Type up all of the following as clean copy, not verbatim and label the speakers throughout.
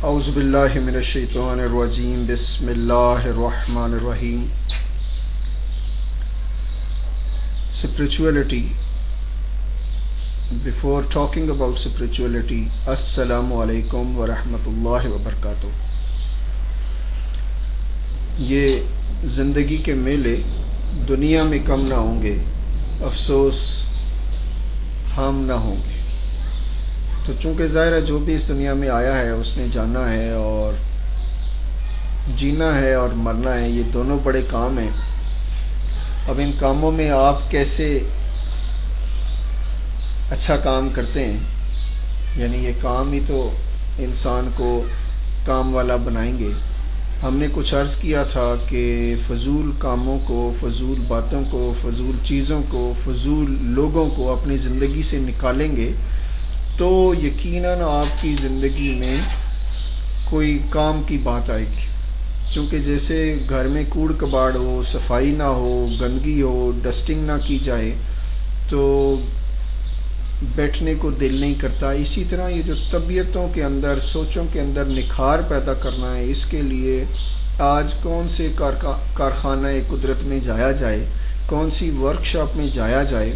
Speaker 1: اعوذ باللہ من الشیطان الرجیم بسم اللہ الرحمن الرحیم. Spirituality. Before talking about spirituality, Assalamu alaikum wa rahmatullahi wa barakatuh. یہ زندگی کے میلے دنیا میں کم نہ ہوں گے، افسوس ہم نہ ہوں گے. تو چونکہ ظاہر ہے جو بھی اس دنیا میں آیا ہے اس نے جانا ہے، اور جینا ہے اور مرنا ہے، یہ دونوں بڑے کام ہیں. اب ان کاموں میں آپ کیسے اچھا کام کرتے ہیں، یعنی یہ کام ہی تو انسان کو کام والا بنائیں گے. ہم نے کچھ عرض کیا تھا کہ فضول کاموں کو، فضول باتوں کو، فضول چیزوں کو، فضول لوگوں کو اپنی زندگی سے نکالیں گے تو یقیناً آپ کی زندگی میں کوئی کام کی بات آئے گی. چونکہ جیسے گھر میں کوڑ کباڑ ہو، صفائی نہ ہو، گندگی ہو، ڈسٹنگ نہ کی جائے تو بیٹھنے کو دل نہیں کرتا. اسی طرح یہ جو طبیعتوں کے اندر، سوچوں کے اندر نکھار پیدا کرنا ہے، اس کے لیے آج کون سے کارخانہ قدرت میں جایا جائے، کون سی ورکشاپ میں جایا جائے.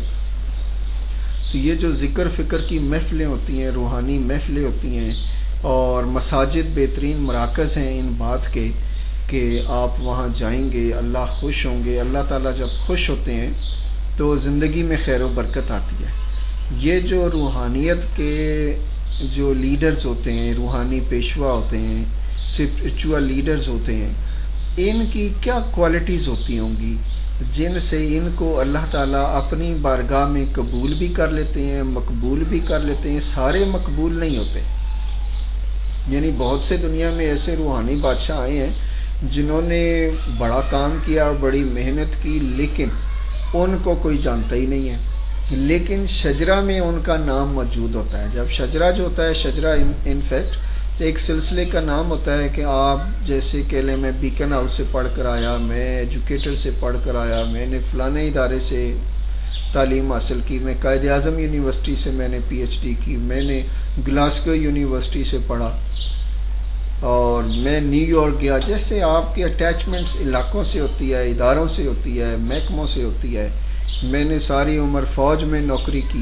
Speaker 1: تو یہ جو ذکر فکر کی محفلیں ہوتی ہیں، روحانی محفلیں ہوتی ہیں، اور مساجد بہترین مراکز ہیں ان بات کے کہ آپ وہاں جائیں گے، اللہ خوش ہوں گے. اللہ تعالیٰ جب خوش ہوتے ہیں تو زندگی میں خیر و برکت آتی ہے. یہ جو روحانیت کے جو لیڈرز ہوتے ہیں، روحانی پیشوا ہوتے ہیں، اسپرچول لیڈرز ہوتے ہیں، ان کی کیا کوالٹیز ہوتی ہوں گی جن سے ان کو اللہ تعالیٰ اپنی بارگاہ میں قبول بھی کر لیتے ہیں، مقبول بھی کر لیتے ہیں. سارے مقبول نہیں ہوتے، یعنی بہت سے دنیا میں ایسے روحانی بادشاہ آئے ہیں جنہوں نے بڑا کام کیا، بڑی محنت کی، لیکن ان کو کوئی جانتا ہی نہیں ہے. لیکن شجرہ میں ان کا نام موجود ہوتا ہے. جب شجرہ جو ہوتا ہے، شجرہ انفیکٹ ایک سلسلے کا نام ہوتا ہے کہ آپ جیسے کہ لیں میں بیکن ہاؤس سے پڑھ کر آیا، میں ایجوکیٹر سے پڑھ کر آیا، میں نے فلانے ادارے سے تعلیم حاصل کی، میں قائد اعظم یونیورسٹی سے میں نے پی ایچ ڈی کی، میں نے گلاسگو یونیورسٹی سے پڑھا، اور میں نیو یارک گیا. جیسے آپ کی اٹیچمنٹس علاقوں سے ہوتی ہے، اداروں سے ہوتی ہے، محکموں سے ہوتی ہے. میں نے ساری عمر فوج میں نوکری کی.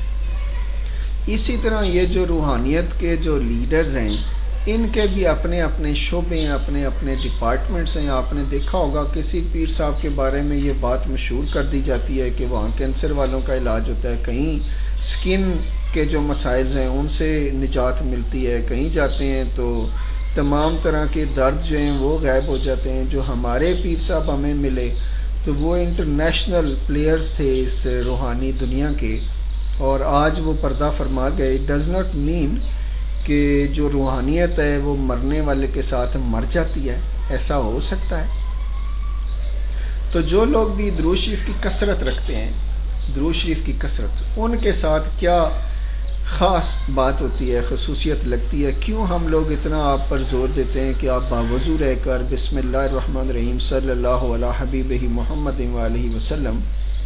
Speaker 1: اسی طرح یہ جو روحانیت کے جو لیڈرز ہیں، ان کے بھی اپنے اپنے شعبے ہیں، اپنے اپنے ڈپارٹمنٹس ہیں. آپ نے دیکھا ہوگا کسی پیر صاحب کے بارے میں یہ بات مشہور کر دی جاتی ہے کہ وہاں کینسر والوں کا علاج ہوتا ہے، کہیں سکن کے جو مسائل ہیں ان سے نجات ملتی ہے، کہیں جاتے ہیں تو تمام طرح کے درد جو ہیں وہ غائب ہو جاتے ہیں. جو ہمارے پیر صاحب ہمیں ملے تو وہ انٹرنیشنل پلیئرز تھے اس روحانی دنیا کے، اور آج وہ پردہ فرما گئے. اٹ ڈز ناٹ مین کہ جو روحانیت ہے وہ مرنے والے کے ساتھ مر جاتی ہے، ایسا ہو سکتا ہے. تو جو لوگ بھی درود شریف کی کثرت رکھتے ہیں، درود شریف کی کثرت، ان کے ساتھ کیا خاص بات ہوتی ہے، خصوصیت لگتی ہے. کیوں ہم لوگ اتنا آپ پر زور دیتے ہیں کہ آپ باوضو رہ کر بسم اللہ الرحمن الرحیم صلی اللہ علیہ حبیبہ محمد وآلہ وسلم،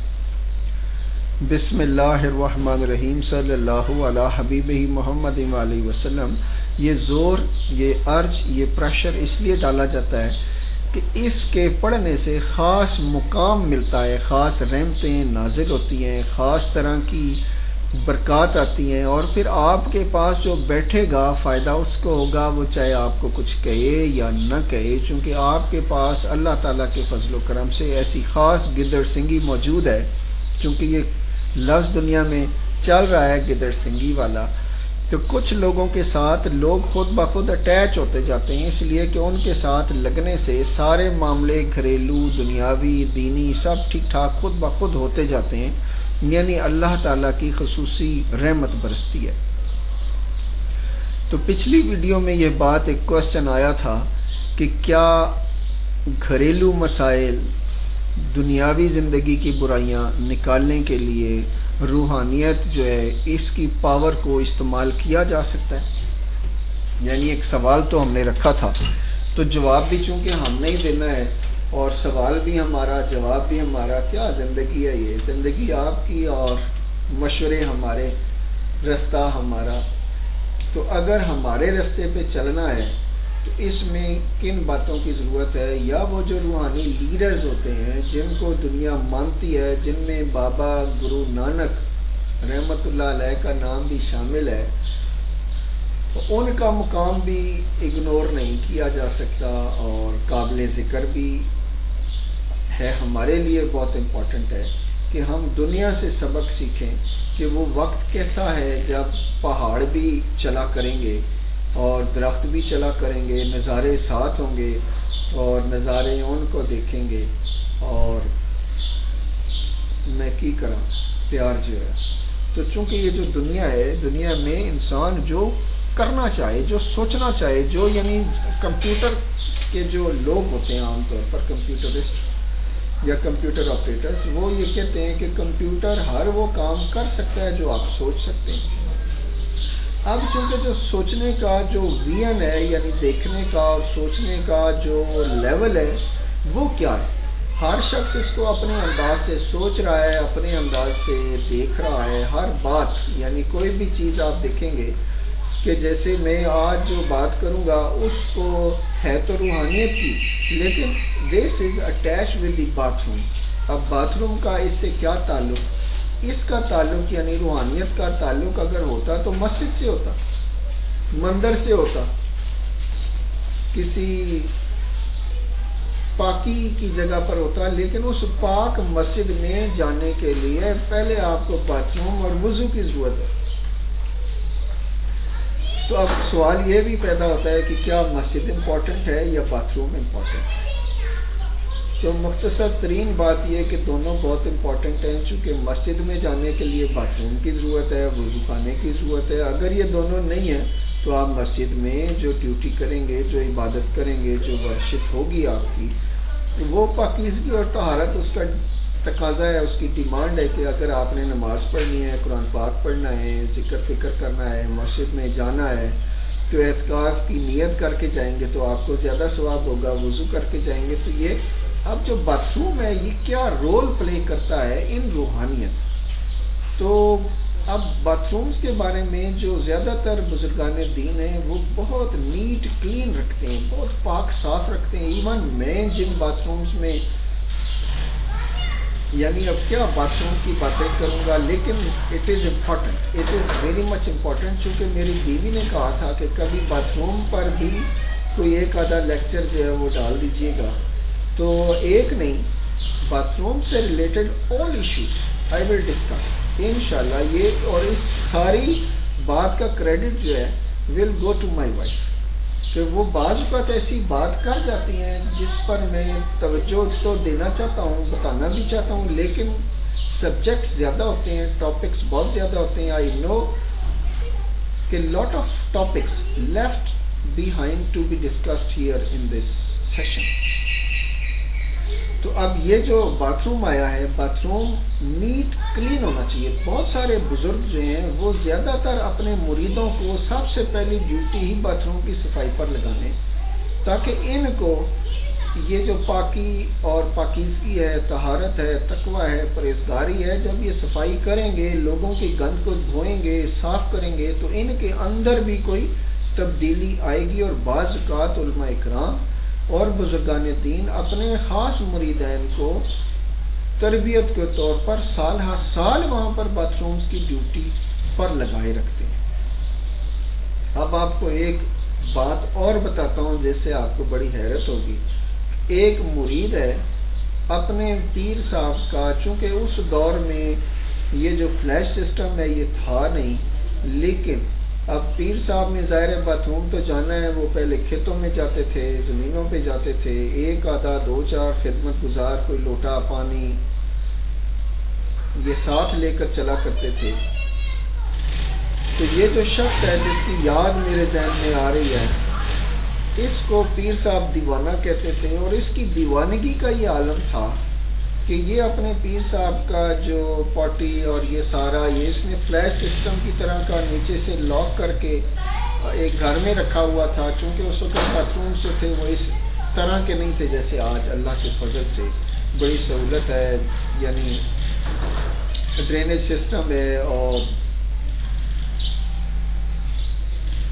Speaker 1: بسم اللہ الرحمن الرحیم صلی اللہ علیہ حبیبہ محمد وآلہ وسلم، یہ زور، یہ عرج، یہ پریشر اس لیے ڈالا جاتا ہے کہ اس کے پڑھنے سے خاص مقام ملتا ہے، خاص رحمتیں نازل ہوتی ہیں، خاص طرح کی برکات آتی ہیں. اور پھر آپ کے پاس جو بیٹھے گا فائدہ اس کو ہوگا، وہ چاہے آپ کو کچھ کہے یا نہ کہے، چونکہ آپ کے پاس اللہ تعالیٰ کے فضل و کرم سے ایسی خاص گدڑ سنگی موجود ہے. چونکہ یہ لفظ دنیا میں چل رہا ہے گدڑ سنگی والا، تو کچھ لوگوں کے ساتھ لوگ خود بخود اٹیچ ہوتے جاتے ہیں، اس لیے کہ ان کے ساتھ لگنے سے سارے معاملے گھریلو، دنیاوی، دینی، سب ٹھیک ٹھاک خود بخود ہوتے جاتے ہیں. یعنی اللہ تعالیٰ کی خصوصی رحمت برستی ہے. تو پچھلی ویڈیو میں یہ بات، ایک کوسچن آیا تھا کہ کیا گھریلو مسائل، دنیاوی زندگی کی برائیاں نکالنے کے لیے روحانیت جو ہے اس کی پاور کو استعمال کیا جا سکتا ہے؟ یعنی ایک سوال تو ہم نے رکھا تھا، تو جواب بھی چونکہ ہم نے ہی دینا ہے، اور سوال بھی ہمارا، جواب بھی ہمارا. کیا زندگی ہے یہ؟ زندگی آپ کی اور مشورے ہمارے، رستہ ہمارا. تو اگر ہمارے راستے پہ چلنا ہے تو اس میں کن باتوں کی ضرورت ہے؟ یا وہ جو روحانی لیڈرز ہوتے ہیں جن کو دنیا مانتی ہے، جن میں بابا گرو نانک رحمۃ اللہ علیہ کا نام بھی شامل ہے، تو ان کا مقام بھی اگنور نہیں کیا جا سکتا اور قابل ذکر بھی ہے۔ ہمارے لیے بہت امپورٹنٹ ہے کہ ہم دنیا سے سبق سیکھیں کہ وہ وقت کیسا ہے جب پہاڑ بھی چلا کریں گے اور درخت بھی چلا کریں گے، نظارے ساتھ ہوں گے اور نظارے ان کو دیکھیں گے، اور میں کی کروں پیار جو ہے۔ تو چونکہ یہ جو دنیا ہے، دنیا میں انسان جو کرنا چاہے، جو سوچنا چاہے، جو یعنی کمپیوٹر کے جو لوگ ہوتے ہیں عام طور پر کمپیوٹرسٹ یا کمپیوٹر آپریٹرز، وہ یہ کہتے ہیں کہ کمپیوٹر ہر وہ کام کر سکتا ہے جو آپ سوچ سکتے ہیں۔ اب چونکہ جو سوچنے کا جو وین ہے، یعنی دیکھنے کا اور سوچنے کا جو لیول ہے، وہ کیا ہے؟ ہر شخص اس کو اپنے انداز سے سوچ رہا ہے، اپنے انداز سے دیکھ رہا ہے۔ ہر بات، یعنی کوئی بھی چیز آپ دیکھیں گے کہ جیسے میں آج جو بات کروں گا اس کو ہے تو روحانیت کی، لیکن this is attach with the bathroom. اب باتھ روم کا اس سے کیا تعلق؟ اس کا تعلق یعنی روحانیت کا تعلق اگر ہوتا تو مسجد سے ہوتا، مندر سے ہوتا، کسی پاکی کی جگہ پر ہوتا، لیکن اس پاک مسجد میں جانے کے لیے پہلے آپ کو باتھ روم اور وضو کی ضرورت ہے۔ تو اب سوال یہ بھی پیدا ہوتا ہے کہ کیا مسجد امپورٹنٹ ہے یا باتھ روم امپورٹنٹ ہے؟ تو مختصر ترین بات یہ کہ دونوں بہت امپورٹنٹ ہیں، چونکہ مسجد میں جانے کے لیے باتھ روم کی ضرورت ہے، وضو خانے کی ضرورت ہے۔ اگر یہ دونوں نہیں ہیں تو آپ مسجد میں جو ڈیوٹی کریں گے، جو عبادت کریں گے، جو ورشپ ہوگی آپ کی، وہ پاکیزگی اور طہارت اس کا تقاضا ہے، اس کی ڈیمانڈ ہے کہ اگر آپ نے نماز پڑھنی ہے، قرآن پاک پڑھنا ہے، ذکر فکر کرنا ہے، مسجد میں جانا ہے، تو اعتکاف کی نیت کر کے جائیں گے تو آپ کو زیادہ ثواب ہوگا، وضو کر کے جائیں گے تو یہ۔ اب جو باتھ روم ہے یہ کیا رول پلے کرتا ہے ان روحانیت؟ تو اب باتھ رومز کے بارے میں جو زیادہ تر بزرگان دین ہیں وہ بہت نیٹ کلین رکھتے ہیں، بہت پاک صاف رکھتے ہیں۔ ایون میں جن باتھ رومز میں، یعنی اب کیا باتھ روم کی باتیں کروں گا، لیکن it is important, it is very much important, چونکہ میری بیوی نے کہا تھا کہ کبھی باتھ روم پر بھی کوئی ایک آدھا لیکچر جو ہے وہ ڈال دیجیے گا۔ تو ایک نہیں، باتھ روم سے related all issues I will discuss انشاءاللہ یہ، اور اس ساری بات کا کریڈٹ جو ہے ول گو ٹو مائی وائف، کہ وہ بعض اوقات ایسی بات کر جاتی ہیں جس پر میں توجہ تو دینا چاہتا ہوں، بتانا بھی چاہتا ہوں، لیکن سبجیکٹس زیادہ ہوتے ہیں، ٹاپکس بہت زیادہ ہوتے ہیں۔ آئی نو کہ lot of topics left behind to be discussed here in this session. تو اب یہ جو باتھ روم آیا ہے، باتھ روم نیٹ کلین ہونا چاہیے۔ بہت سارے بزرگ جو ہیں وہ زیادہ تر اپنے مریدوں کو سب سے پہلی ڈیوٹی ہی باتھ روم کی صفائی پر لگانے، تاکہ ان کو یہ جو پاکی اور پاکیزگی ہے، طہارت ہے، تقویٰ ہے، پرہیزگاری ہے، جب یہ صفائی کریں گے، لوگوں کی گند کو دھوئیں گے، صاف کریں گے، تو ان کے اندر بھی کوئی تبدیلی آئے گی۔ اور بعض اوقات علماء اکرام اور بزرگان دین اپنے خاص مریدین کو تربیت کے طور پر سال ہر سال وہاں پر باتھ رومز کی ڈیوٹی پر لگائے رکھتے ہیں۔ اب آپ کو ایک بات اور بتاتا ہوں جس سے آپ کو بڑی حیرت ہوگی۔ ایک مرید ہے، اپنے پیر صاحب کا، چونکہ اس دور میں یہ جو فلیش سسٹم ہے یہ تھا نہیں، لیکن اب پیر صاحب نے ظاہر باتھ روم تو جانا ہے، وہ پہلے کھیتوں میں جاتے تھے، زمینوں پہ جاتے تھے، ایک آدھا دو چار خدمت گزار کوئی لوٹا پانی یہ ساتھ لے کر چلا کرتے تھے۔ تو یہ جو شخص ہے جس کی یاد میرے ذہن میں آ رہی ہے، اس کو پیر صاحب دیوانہ کہتے تھے، اور اس کی دیوانگی کا یہ عالم تھا کہ یہ اپنے پیر صاحب کا جو پاٹی اور یہ سارا یہ اس نے فلیش سسٹم کی طرح کا نیچے سے لاک کر کے ایک گھر میں رکھا ہوا تھا، چونکہ اس وقت باتھ روم سے تھے وہ اس طرح کے نہیں تھے جیسے آج اللہ کے فضل سے بڑی سہولت ہے، یعنی ڈرینیج سسٹم ہے اور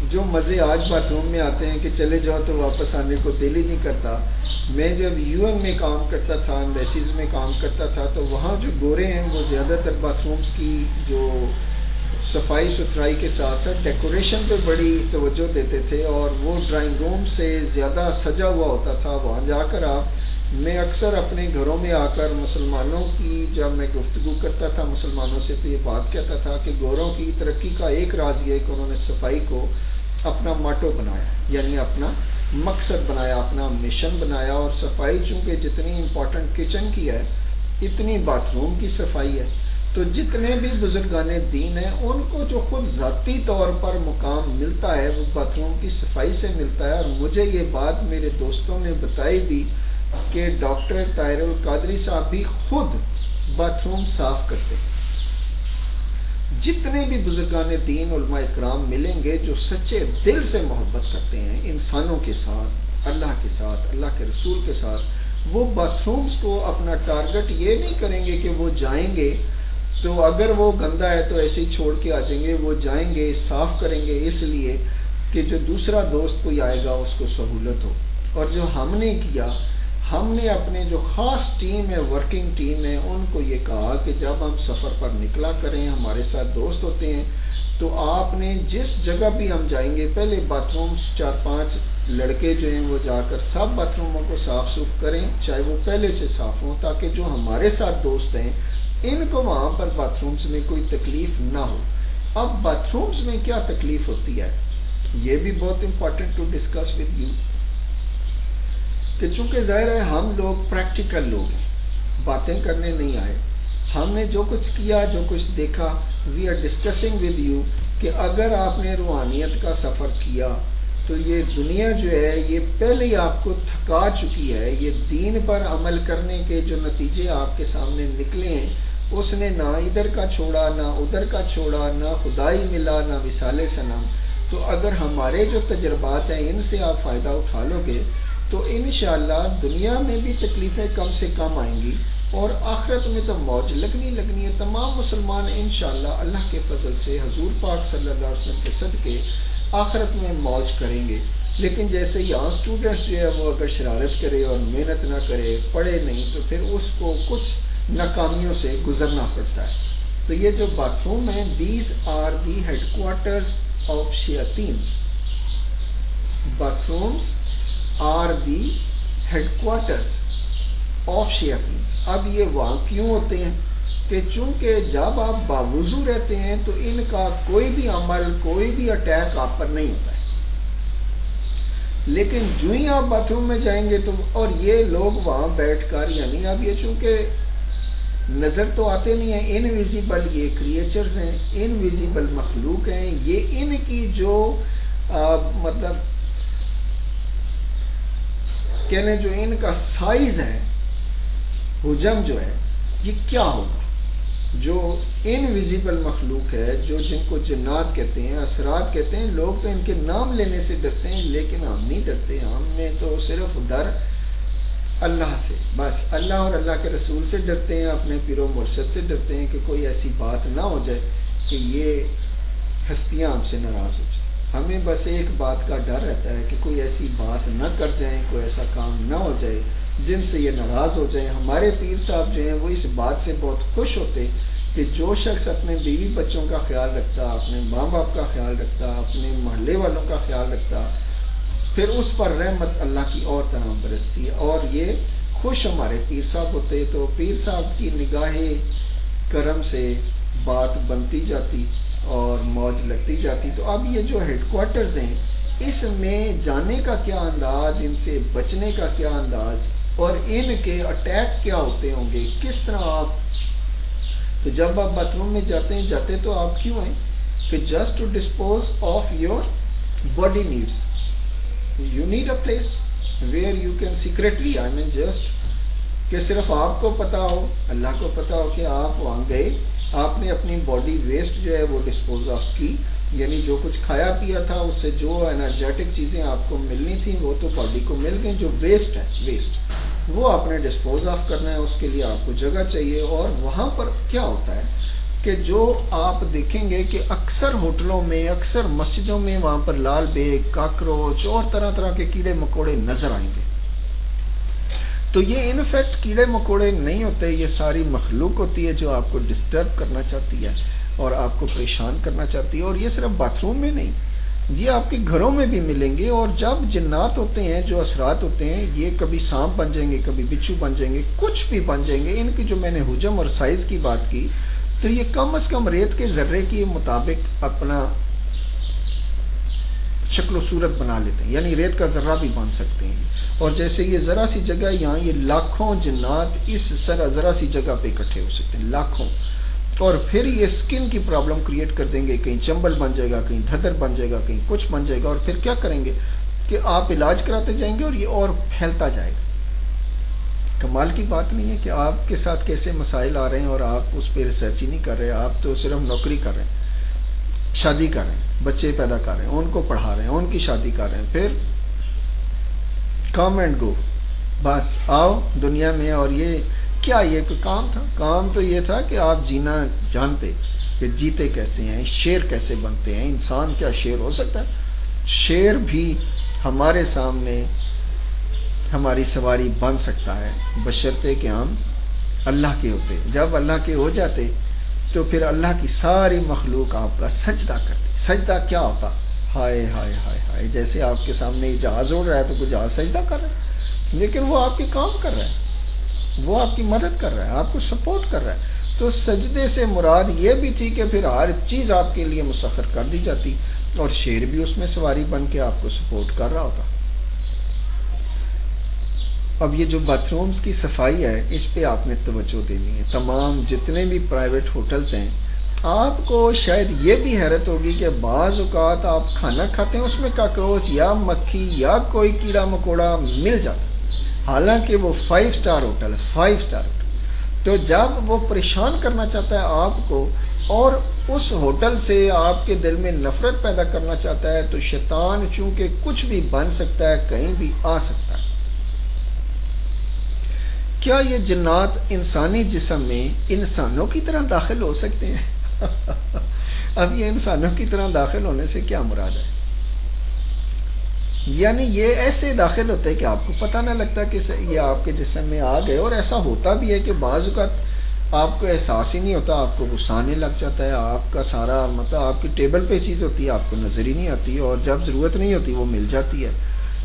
Speaker 1: جو مزے آج باتھ روم میں آتے ہیں کہ چلے جاؤ تو واپس آنے کو دل ہی نہیں کرتا. میں جب یو این میں کام کرتا تھا، ایمبیسیز میں کام کرتا تھا، تو وہاں جو گورے ہیں وہ زیادہ تر باتھ رومز کی جو صفائی ستھرائی کے ساتھ ساتھ ڈیکوریشن پہ بڑی توجہ دیتے تھے، اور وہ ڈرائنگ روم سے زیادہ سجا ہوا ہوتا تھا. وہاں جا کر میں اکثر اپنے گھروں میں آ کر مسلمانوں کی جب میں گفتگو کرتا تھا مسلمانوں سے، تو یہ بات کہتا تھا کہ گوروں کی ترقی کا ایک راز یہ ہے کہ انہوں نے صفائی کو اپنا ماٹو بنایا، یعنی اپنا مقصد بنایا، اپنا مشن بنایا. اور صفائی چونکہ جتنی امپورٹنٹ کچن کی ہے اتنی باتھ روم کی صفائی ہے. تو جتنے بھی بزرگان دین ہیں ان کو جو خود ذاتی طور پر مقام ملتا ہے وہ باتھ روم کی صفائی سے ملتا ہے. اور مجھے یہ بات میرے دوستوں نے بتائی بھی کہ ڈاکٹر طاہر القادری صاحب بھی خود باتھ روم صاف کرتے. جتنے بھی بزرگان دین علماء اکرام ملیں گے جو سچے دل سے محبت کرتے ہیں انسانوں کے ساتھ، اللہ کے ساتھ، اللہ کے رسول کے ساتھ، وہ باتھ رومز کو اپنا ٹارگٹ یہ نہیں کریں گے کہ وہ جائیں گے تو اگر وہ گندا ہے تو ایسے ہی چھوڑ کے آ جائیں گے. وہ جائیں گے، صاف کریں گے اس لیے کہ جو دوسرا دوست کوئی آئے گا اس کو سہولت ہو. اور جو ہم نے کیا، ہم نے اپنے جو خاص ٹیم ہے، ورکنگ ٹیم ہے، ان کو یہ کہا کہ جب ہم سفر پر نکلا کریں، ہمارے ساتھ دوست ہوتے ہیں، تو آپ نے جس جگہ بھی ہم جائیں گے پہلے باتھ رومز 4-5 لڑکے جو ہیں وہ جا کر سب باتھ روموں کو صاف ستھرا کریں، چاہے وہ پہلے سے صاف ہوں، تاکہ جو ہمارے ساتھ دوست ہیں ان کو وہاں پر باتھ رومز میں کوئی تکلیف نہ ہو. اب باتھ رومز میں کیا تکلیف ہوتی ہے یہ بھی بہت important to discuss with you, کہ چونکہ ظاہر ہے ہم لوگ پریکٹیکل لوگ ہیں، باتیں کرنے نہیں آئے. ہم نے جو کچھ کیا، جو کچھ دیکھا، we are discussing with you کہ اگر آپ نے روحانیت کا سفر کیا تو یہ دنیا جو ہے یہ پہلے ہی آپ کو تھکا چکی ہے. یہ دین پر عمل کرنے کے جو نتیجے آپ کے سامنے نکلے ہیں اس نے نہ ادھر کا چھوڑا، نہ ادھر کا چھوڑا، نہ خدائی ملا، نہ وصال صنم. تو اگر ہمارے جو تجربات ہیں ان سے آپ فائدہ اٹھا لو گے تو انشاءاللہ دنیا میں بھی تکلیفیں کم سے کم آئیں گی، اور آخرت میں تو موج لگنی ہے. تمام مسلمان انشاءاللہ اللہ کے فضل سے حضور پاک صلی اللہ علیہ وسلم کے صدقے آخرت میں موج کریں گے. لیکن جیسے یہاں اسٹوڈنٹس جو ہے وہ اگر شرارت کرے اور محنت نہ کرے، پڑھے نہیں، تو پھر اس کو کچھ ناکامیوں سے گزرنا پڑتا ہے. تو یہ جو باتھ روم ہیں، these are the headquarters of شیاطینز. Bathrooms are the headquarters of شیاطینز. اب یہ وہاں کیوں ہوتے ہیں کہ چونکہ جب آپ باوضو رہتے ہیں تو ان کا کوئی بھی عمل، کوئی بھی اٹیک آپ پر نہیں ہوتا ہے. لیکن جو ہی آپ باتھ روم میں جائیں گے تو، اور یہ لوگ وہاں بیٹھ کر، یعنی اب یہ چونکہ نظر تو آتے نہیں ہیں، انویزیبل یہ کریچرز ہیں، انویزیبل مخلوق ہیں، یہ ان کی جو مطلب کہنے جو ان کا سائز ہے، حجم جو ہے، یہ کیا ہوگا. جو انویزیبل مخلوق ہے، جو جن کو جنات کہتے ہیں، اسرات کہتے ہیں، لوگ تو ان کے نام لینے سے ڈرتے ہیں، لیکن ہم نہیں ڈرتے. ہم نے تو صرف ڈر اللہ سے، بس اللہ اور اللہ کے رسول سے ڈرتے ہیں، اپنے پیر و مرشد سے ڈرتے ہیں کہ کوئی ایسی بات نہ ہو جائے کہ یہ ہستیاں ہم سے ناراض ہو جائیں. ہمیں بس ایک بات کا ڈر رہتا ہے کہ کوئی ایسی بات نہ کر جائیں، کوئی ایسا کام نہ ہو جائے جن سے یہ ناراض ہو جائیں. ہمارے پیر صاحب جو ہیں وہ اس بات سے بہت خوش ہوتے کہ جو شخص اپنے بیوی بچوں کا خیال رکھتا، اپنے ماں باپ کا خیال رکھتا، اپنے محلے والوں کا خیال رکھتا، پھر اس پر رحمت اللہ کی اور طرح برستی ہے. اور یہ خوش ہمارے پیر صاحب ہوتے. تو پیر صاحب کی نگاہ کرم سے بات بنتی جاتی اور موج لگتی جاتی. تو اب یہ جو ہیڈ کوارٹرز ہیں، اس میں جانے کا کیا انداز، ان سے بچنے کا کیا انداز، اور ان کے اٹیک کیا ہوتے ہوں گے، کس طرح آپ. تو جب آپ باتھ روم میں جاتے تو آپ کیوں ہیں کہ just to dispose of your body needs. You need a place where you can secretly, I mean just کہ صرف آپ کو پتا ہو، اللہ کو پتا ہو کہ آپ وہاں گئے، آپ نے اپنی باڈی ویسٹ جو ہے وہ ڈسپوز آف کی. یعنی جو کچھ کھایا پیا تھا اس سے جو انرجیٹک چیزیں آپ کو ملنی تھیں وہ تو باڈی کو مل گئیں. جو ویسٹ ہے، ویسٹ وہ آپ نے ڈسپوز آف کرنا ہے. اس کے لیے آپ کو جگہ چاہیے. اور وہاں پر کیا ہوتا ہے کہ جو آپ دیکھیں گے کہ اکثر ہوٹلوں میں، اکثر مسجدوں میں وہاں پر لال بیگ، کاکروچ اور طرح طرح کے کیڑے مکوڑے نظر آئیں گے. تو یہ ان فیکٹ کیڑے مکوڑے نہیں ہوتے، یہ ساری مخلوق ہوتی ہے جو آپ کو ڈسٹرب کرنا چاہتی ہے اور آپ کو پریشان کرنا چاہتی ہے. اور یہ صرف باتھ روم میں نہیں، یہ آپ کے گھروں میں بھی ملیں گے. اور جب جنات ہوتے ہیں، جو اثرات ہوتے ہیں، یہ کبھی سانپ بن جائیں گے، کبھی بچھو بن جائیں گے، کچھ بھی بن جائیں گے. ان کی جو میں نے حجم اور سائز کی بات کی، تو یہ کم از کم ریت کے ذرے کے مطابق اپنا شکل و صورت بنا لیتے ہیں، یعنی ریت کا ذرہ بھی بن سکتے ہیں. اور جیسے یہ ذرا سی جگہ، یہاں یہ لاکھوں جنات اس ذرا سی جگہ پہ اکٹھے ہو سکتے ہیں، لاکھوں. اور پھر یہ سکن کی پرابلم کریٹ کر دیں گے، کہیں چمبل بن جائے گا، کہیں دھدر بن جائے گا، کہیں کچھ بن جائے گا. اور پھر کیا کریں گے کہ آپ علاج کراتے جائیں گے اور یہ اور پھیلتا جائے گا. کمال کی بات نہیں ہے کہ آپ کے ساتھ کیسے مسائل آ رہے ہیں اور آپ اس پہ ریسرچ ہی نہیں کر رہے. آپ تو صرف نوکری کر رہے ہیں، شادی کر رہے ہیں، بچے پیدا کر رہے ہیں، ان کو پڑھا رہے ہیں، ان کی شادی کر رہے ہیں، پھر کم اینڈ گو، بس آؤ دنیا میں. اور یہ کیا، یہ کوئی کام تھا؟ کام تو یہ تھا کہ آپ جینا جانتے کہ جیتے کیسے ہیں، شیر کیسے بنتے ہیں، انسان کیا شیر ہو سکتا ہے. شیر بھی ہمارے سامنے ہماری سواری بن سکتا ہے، بشرطے کہ ہم اللہ کے ہوتے. جب اللہ کے ہو جاتے تو پھر اللہ کی ساری مخلوق آپ کا سجدہ کرتی. سجدہ کیا ہوتا؟ ہائے ہائے ہائے ہائے، جیسے آپ کے سامنے جہاز اڑ رہا ہے تو کوئی جہاز سجدہ کر رہا ہے، لیکن وہ آپ کے کام کر رہا ہے، وہ آپ کی مدد کر رہا ہے، آپ کو سپورٹ کر رہا ہے. تو سجدے سے مراد یہ بھی تھی کہ پھر ہر چیز آپ کے لیے مسخر کر دی جاتی، اور شیر بھی اس میں سواری بن کے آپ کو سپورٹ کر رہا ہوتا. اب یہ جو باتھ رومز کی صفائی ہے، اس پہ آپ نے توجہ دینی ہے. تمام جتنے بھی پرائیویٹ ہوٹلز ہیں، آپ کو شاید یہ بھی حیرت ہوگی کہ بعض اوقات آپ کھانا کھاتے ہیں، اس میں کاکروچ یا مکھی یا کوئی کیڑا مکوڑا مل جاتا ہے، حالانکہ وہ 5 اسٹار ہوٹل ہے، 5 اسٹار ہوٹل. تو جب وہ پریشان کرنا چاہتا ہے آپ کو اور اس ہوٹل سے آپ کے دل میں نفرت پیدا کرنا چاہتا ہے، تو شیطان چونکہ کچھ بھی بن سکتا ہے، کہیں بھی آ سکتا ہے. کیا یہ جنات انسانی جسم میں انسانوں کی طرح داخل ہو سکتے ہیں؟ اب یہ انسانوں کی طرح داخل ہونے سے کیا مراد ہے؟ یعنی یہ ایسے داخل ہوتے کہ آپ کو پتہ نہ لگتا کہ یہ آپ کے جسم میں آ گئے. اور ایسا ہوتا بھی ہے کہ بعض اوقات آپ کو احساس ہی نہیں ہوتا، آپ کو غصہ آنے لگ جاتا ہے، آپ کا سارا مطلب آپ کی ٹیبل پہ چیز ہوتی ہے، آپ کو نظر ہی نہیں آتی، اور جب ضرورت نہیں ہوتی وہ مل جاتی ہے.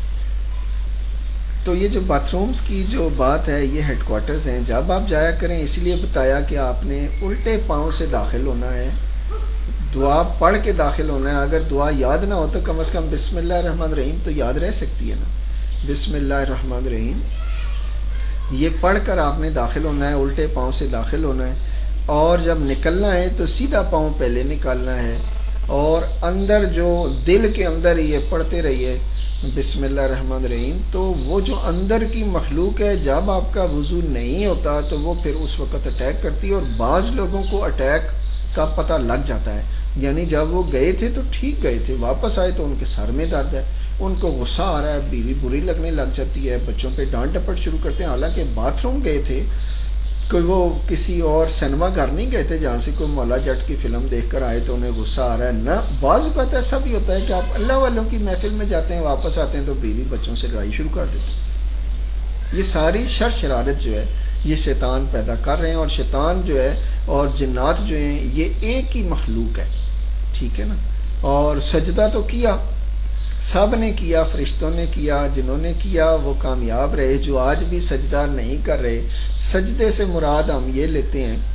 Speaker 1: تو یہ جو باتھ رومز کی جو بات ہے، یہ ہیڈ کوارٹرز ہیں. جب آپ جایا کریں، اس لیے بتایا کہ آپ نے الٹے پاؤں سے داخل ہونا ہے، دعا پڑھ کے داخل ہونا ہے. اگر دعا یاد نہ ہو تو کم از کم بسم اللہ الرحمن الرحیم تو یاد رہ سکتی ہے نا. بسم اللہ الرحمن الرحیم یہ پڑھ کر آپ نے داخل ہونا ہے، الٹے پاؤں سے داخل ہونا ہے. اور جب نکلنا ہے تو سیدھا پاؤں پہلے نکالنا ہے، اور اندر جو دل کے اندر یہ پڑھتے رہیے بسم اللہ الرحمن الرحیم. تو وہ جو اندر کی مخلوق ہے، جب آپ کا وضو نہیں ہوتا تو وہ پھر اس وقت اٹیک کرتی ہے. اور بعض لوگوں کو اٹیک کا پتہ لگ جاتا ہے، یعنی جب وہ گئے تھے تو ٹھیک گئے تھے، واپس آئے تو ان کے سر میں درد ہے، ان کو غصہ آ رہا ہے، بیوی بری لگنے لگ جاتی ہے، بچوں پہ ڈانٹ ڈپٹ شروع کرتے ہیں. حالانکہ باتھ روم گئے تھے، کوئی وہ کسی اور سینما گھر نہیں گئے تھے جہاں سے کوئی مولا جٹ کی فلم دیکھ کر آئے تو انہیں غصہ آ رہا ہے. نہ بعض اوقات ایسا بھی ہوتا ہے کہ آپ اللہ والوں کی محفل میں جاتے ہیں، واپس آتے ہیں تو بیوی بچوں سے لڑائی شروع کر دیتے ہیں. یہ ساری شر شرارت جو ہے یہ شیطان پیدا کر رہے ہیں. اور شیطان جو ہے اور جنات جو ہیں یہ ایک ہی مخلوق ہے، ٹھیک ہے نا. اور سجدہ تو کیا، سب نے کیا، فرشتوں نے کیا، جنہوں نے کیا وہ کامیاب رہے. جو آج بھی سجدہ نہیں کر رہے، سجدے سے مراد ہم یہ لیتے ہیں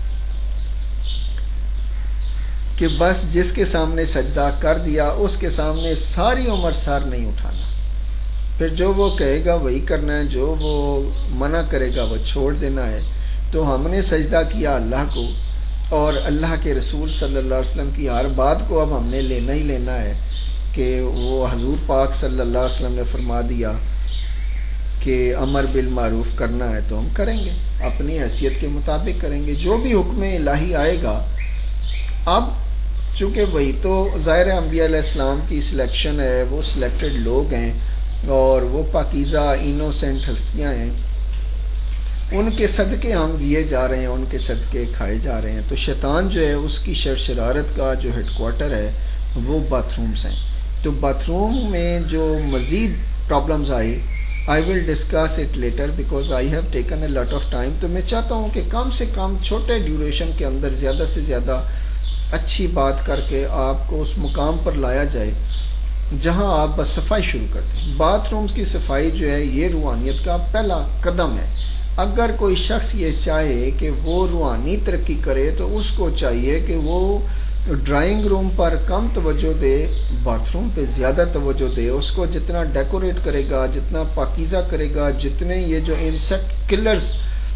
Speaker 1: کہ بس جس کے سامنے سجدہ کر دیا اس کے سامنے ساری عمر سر نہیں اٹھانا، پھر جو وہ کہے گا وہی کرنا ہے، جو وہ منع کرے گا وہ چھوڑ دینا ہے. تو ہم نے سجدہ کیا اللہ کو، اور اللہ کے رسول صلی اللہ علیہ وسلم کی ہر بات کو اب ہم نے لینا ہی لینا ہے کہ وہ حضور پاک صلی اللہ علیہ وسلم نے فرما دیا کہ امر بالمعروف کرنا ہے تو ہم کریں گے، اپنی حیثیت کے مطابق کریں گے. جو بھی حکم الہی آئے گا، اب چونکہ وہی تو ظاہر انبیاء علیہ السلام کی سلیکشن ہے، وہ سلیکٹڈ لوگ ہیں اور وہ پاکیزہ انوسینٹ ہستیاں ہیں، ان کے صدقے ہم جیے جا رہے ہیں، ان کے صدقے کھائے جا رہے ہیں. تو شیطان جو ہے اس کی شرارت کا جو ہیڈ کوارٹر ہے وہ باتھ رومز ہیں. تو باتھ روم میں جو مزید پرابلمز آئی، I will discuss it later because I have taken a lot of time. تو میں چاہتا ہوں کہ کم سے کم چھوٹے ڈیوریشن کے اندر زیادہ سے زیادہ اچھی بات کر کے آپ کو اس مقام پر لایا جائے جہاں آپ بس صفائی شروع کرتے ہیں. باتھ رومز کی صفائی جو ہے یہ روحانیت کا پہلا قدم ہے. اگر کوئی شخص یہ چاہے کہ وہ روحانی ترقی کرے تو اس کو چاہیے کہ وہ ڈرائنگ روم پر کم توجہ دے، باتھ روم پہ زیادہ توجہ دے. اس کو جتنا ڈیکوریٹ کرے گا، جتنا پاکیزہ کرے گا، جتنے یہ جو انسیکٹ کلرز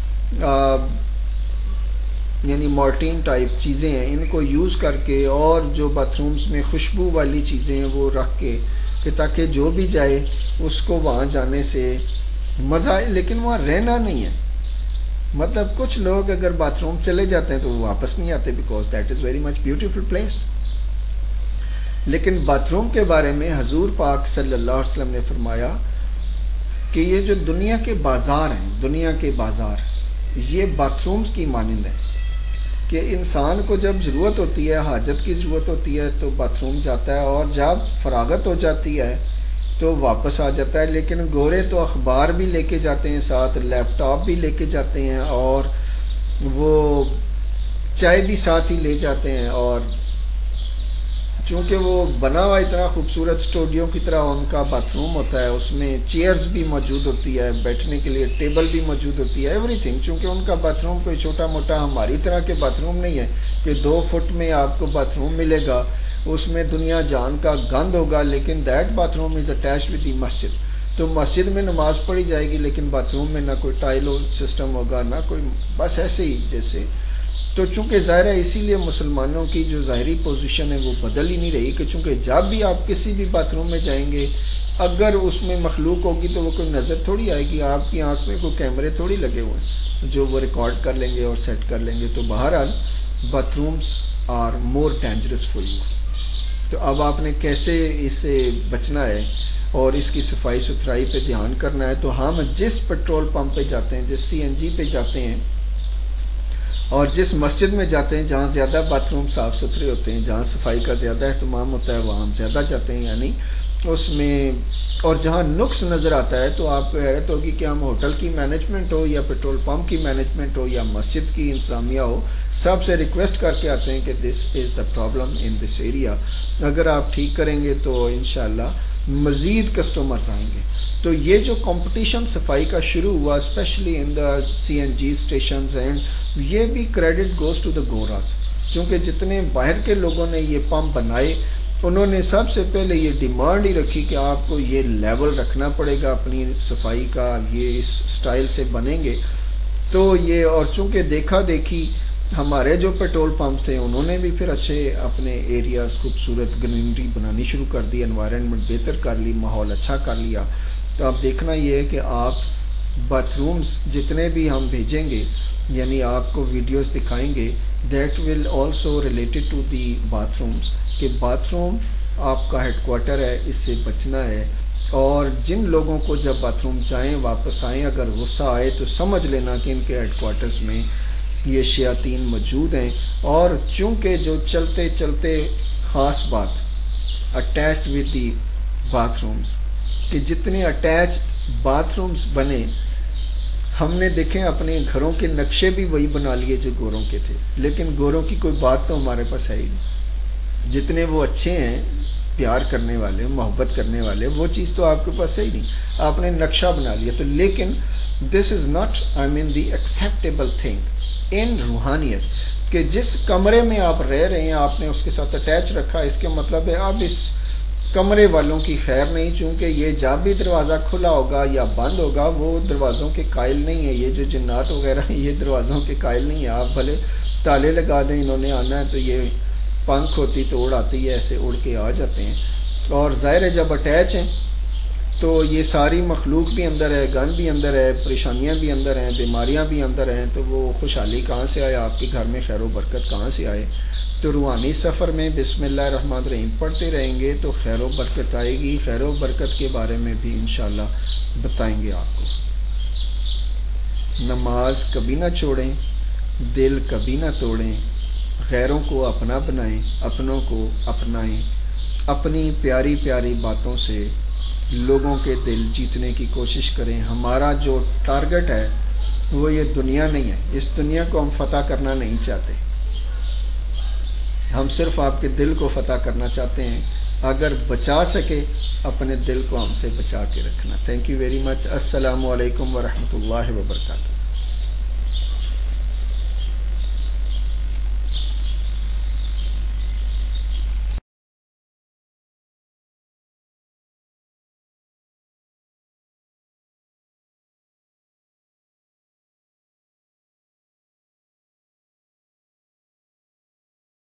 Speaker 1: یعنی مارٹین ٹائپ چیزیں ہیں ان کو یوز کر کے، اور جو باتھ رومز میں خوشبو والی چیزیں ہیں وہ رکھ کے، کہ تاکہ جو بھی جائے اس کو وہاں جانے سے مزہ آئے، لیکن وہاں رہنا نہیں ہے. مطلب کچھ لوگ اگر باتھ روم چلے جاتے ہیں تو وہ واپس نہیں آتے because that is very much beautiful place. لیکن باتھ روم کے بارے میں حضور پاک صلی اللہ علیہ وسلم نے فرمایا کہ یہ جو دنیا کے بازار ہیں، دنیا کے بازار یہ باتھ رومز کی مانند ہیں، کہ انسان کو جب ضرورت ہوتی ہے، حاجت کی ضرورت ہوتی ہے تو باتھ روم جاتا ہے، اور جب فراغت ہو جاتی ہے تو واپس آ جاتا ہے. لیکن گورے تو اخبار بھی لے کے جاتے ہیں ساتھ، لیپ ٹاپ بھی لے کے جاتے ہیں، اور وہ چائے بھی ساتھ ہی لے جاتے ہیں. اور چونکہ وہ بنا ہوا اتنا خوبصورت اسٹوڈیو کی طرح ان کا باتھ روم ہوتا ہے، اس میں چیئرز بھی موجود ہوتی ہے، بیٹھنے کے لیے ٹیبل بھی موجود ہوتی ہے، ایوری تھنگ. چونکہ ان کا باتھ روم کوئی چھوٹا موٹا ہماری طرح کے باتھ روم نہیں ہے کہ 2 فٹ میں آپ کو باتھ روم ملے گا، اس میں دنیا جان کا گند ہوگا. لیکن that bathroom is attached with the مسجد. تو مسجد میں نماز پڑھی جائے گی لیکن باتھ روم میں نہ کوئی ٹائل سسٹم ہوگا، نہ کوئی، بس ایسے ہی جیسے. تو چونکہ ظاہر ہے اسی لیے مسلمانوں کی جو ظاہری پوزیشن ہے وہ بدل ہی نہیں رہی، کہ چونکہ جب بھی آپ کسی بھی باتھ روم میں جائیں گے اگر اس میں مخلوق ہوگی تو وہ کوئی نظر تھوڑی آئے گی، آپ کی آنکھ میں کوئی کیمرے تھوڑی لگے ہوئے ہیں جو وہ ریکارڈ کر لیں گے اور سیٹ کر لیں گے. تو بہرحال bathrooms are more dangerous for you. تو اب آپ نے کیسے اس سے بچنا ہے اور اس کی صفائی ستھرائی پہ دھیان کرنا ہے. تو ہم جس پیٹرول پمپ پہ جاتے ہیں، جس سی این جی پہ جاتے ہیں، اور جس مسجد میں جاتے ہیں جہاں زیادہ باتھ روم صاف ستھرے ہوتے ہیں، جہاں صفائی کا زیادہ اہتمام ہوتا ہے وہاں ہم زیادہ جاتے ہیں. یعنی اس میں، اور جہاں نقص نظر آتا ہے تو آپ کو حیرت ہوگی کہ ہم ہوٹل کی مینجمنٹ ہو یا پیٹرول پمپ کی مینجمنٹ ہو یا مسجد کی انتظامیہ ہو، سب سے ریکویسٹ کر کے آتے ہیں کہ دس از the problem in this area. اگر آپ ٹھیک کریں گے تو انشاءاللہ مزید کسٹمرز آئیں گے. تو یہ جو کمپٹیشن صفائی کا شروع ہوا specially in the C N G stations, and یہ بھی کریڈٹ گوز ٹو دا گوراز. چونکہ جتنے باہر کے لوگوں نے یہ پمپ بنائے انہوں نے سب سے پہلے یہ ڈیمانڈ ہی رکھی کہ آپ کو یہ لیول رکھنا پڑے گا اپنی صفائی کا، یہ اس سٹائل سے بنیں گے. تو یہ، اور چونکہ دیکھا دیکھی ہمارے جو پیٹرول پمپس تھے انہوں نے بھی پھر اچھے اپنے ایریاز خوبصورت گرینری بنانی شروع کر دی، انوائرنمنٹ بہتر کر لی، ماحول اچھا کر لیا. تو اب دیکھنا یہ ہے کہ آپ باتھ رومز جتنے بھی ہم بھیجیں گے، یعنی آپ کو ویڈیوز دکھائیں گے، that will also related to the bathrooms, کہ باتھ روم آپ کا ہیڈ کوارٹر ہے، اس سے بچنا ہے. اور جن لوگوں کو جب باتھ روم جائیں واپس آئیں اگر غصہ آئے تو سمجھ لینا کہ ان کے ہیڈ کوارٹرز میں یہ شیاطین موجود ہیں. اور چونکہ جو چلتے چلتے خاص بات attached with the bathrooms, کہ جتنے اٹیچ باتھ رومز بنے، ہم نے دیکھیں اپنے گھروں کے نقشے بھی وہی بنا لیے جو گوروں کے تھے، لیکن گوروں کی کوئی بات تو ہمارے پاس ہے ہی نہیں. جتنے وہ اچھے ہیں، پیار کرنے والے، محبت کرنے والے، وہ چیز تو آپ کے پاس ہے ہی نہیں، آپ نے نقشہ بنا لیا. تو لیکن this is not I mean the acceptable thing in روحانیت، کہ جس کمرے میں آپ رہ رہے ہیں آپ نے اس کے ساتھ اٹیچ رکھا، اس کے مطلب ہے اب اس کمرے والوں کی خیر نہیں. چونکہ یہ جب بھی دروازہ کھلا ہوگا یا بند ہوگا وہ دروازوں کے قائل نہیں ہے. یہ جو جنات وغیرہ ہیں یہ دروازوں کے قائل نہیں ہیں. آپ بھلے تالے لگا دیں، انہوں نے آنا ہے تو یہ پنکھ ہوتی تو اڑ آتی ہے، ایسے اڑ کے آ جاتے ہیں. اور ظاہر ہے جب اٹیچ ہیں تو یہ ساری مخلوق بھی اندر ہے، گند بھی اندر ہے، پریشانیاں بھی اندر ہیں، بیماریاں بھی اندر ہیں. تو وہ خوشحالی کہاں سے آئے، آپ کے گھر میں خیر و برکت کہاں سے آئے؟ تو روحانی سفر میں بسم اللہ الرحمن الرحیم پڑھتے رہیں گے تو خیر و برکت آئے گی. خیر و برکت کے بارے میں بھی انشاءاللہ بتائیں گے آپ کو. نماز کبھی نہ چھوڑیں، دل کبھی نہ توڑیں، غیروں کو اپنا بنائیں، اپنوں کو اپنائیں، اپنی پیاری پیاری باتوں سے لوگوں کے دل جیتنے کی کوشش کریں۔ ہمارا جو ٹارگٹ ہے وہ یہ دنیا نہیں ہے، اس دنیا کو ہم فتح کرنا نہیں چاہتے، ہم صرف آپ کے دل کو فتح کرنا چاہتے ہیں۔ اگر بچا سکے اپنے دل کو ہم سے بچا کے رکھنا۔ Thank you very much. السلام علیکم ورحمۃ اللہ وبرکاتہ۔